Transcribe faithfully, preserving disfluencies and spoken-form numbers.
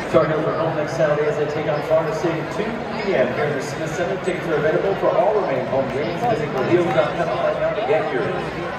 Tar Heels are home next Saturday as they take on Florida City at two p m here in the Smith Center. Tickets are available for all remaining home games. Visit go heels dot com right now to get yours.